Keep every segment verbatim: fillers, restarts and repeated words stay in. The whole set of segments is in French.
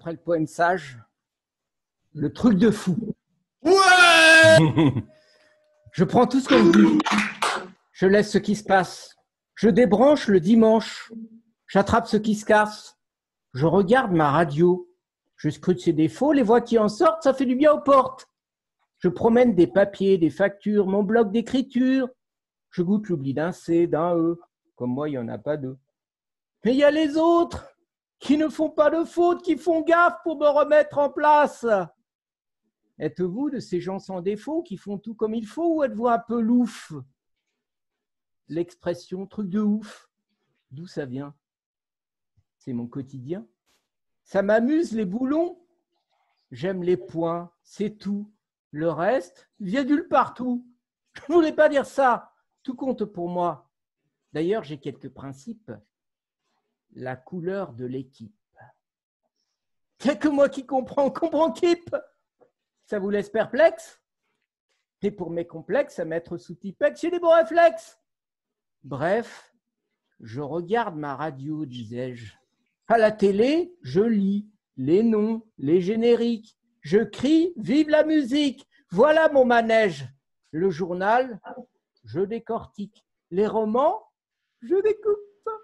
après le poème sage, le truc de fou. Ouais. Je prends tout ce qu'on me dit. Je laisse ce qui se passe. Je débranche le dimanche. J'attrape ce qui se casse. Je regarde ma radio. Je scrute ses défauts. Les voix qui en sortent, ça fait du bien aux portes. Je promène des papiers, des factures, mon bloc d'écriture. Je goûte l'oubli d'un C, d'un E. Comme moi, il n'y en a pas deux. Mais il y a les autres qui ne font pas de faute, qui font gaffe pour me remettre en place. Êtes-vous de ces gens sans défaut qui font tout comme il faut ou êtes-vous un peu louf? L'expression truc de ouf, d'où ça vient? C'est mon quotidien. Ça m'amuse les boulons. J'aime les points, c'est tout. Le reste vient nulle partout. Je ne voulais pas dire ça. Tout compte pour moi. D'ailleurs, j'ai quelques principes. La couleur de l'équipe. Il n'y a que moi qui comprends, comprends qu'ip. Ça vous laisse perplexe? Et pour mes complexes, à mettre sous Tipex, j'ai des bons réflexes. Bref, je regarde ma radio, disais-je. À la télé, je lis les noms, les génériques. Je crie « Vive la musique !» Voilà mon manège. Le journal, je décortique. Les romans, je découpe.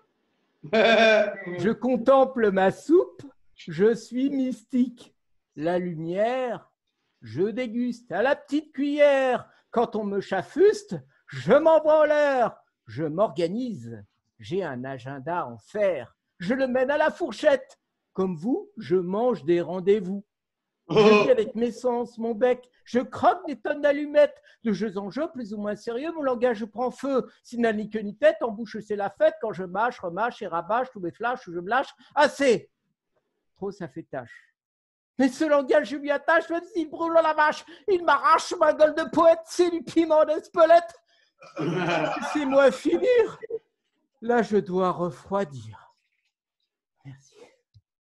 Je contemple ma soupe, je suis mystique. La lumière, je déguste à la petite cuillère. Quand on me chafuste, je m'envoie en l'air. Je m'organise, j'ai un agenda en fer. Je le mène à la fourchette. Comme vous, je mange des rendez-vous. Je vis avec mes sens, mon bec, je croque des tonnes d'allumettes. De jeux en jeu, plus ou moins sérieux, mon langage prend feu. S'il n'a ni queue ni tête, en bouche c'est la fête. Quand je mâche, remâche et rabâche tous mes flashs, je me lâche. Assez. Trop, ça fait tâche. Mais ce langage, je m'y attache, même s'il brûle la vache. Il m'arrache ma gueule de poète, c'est du piment d'Espelette. Laissez-moi finir. Là, je dois refroidir. Merci.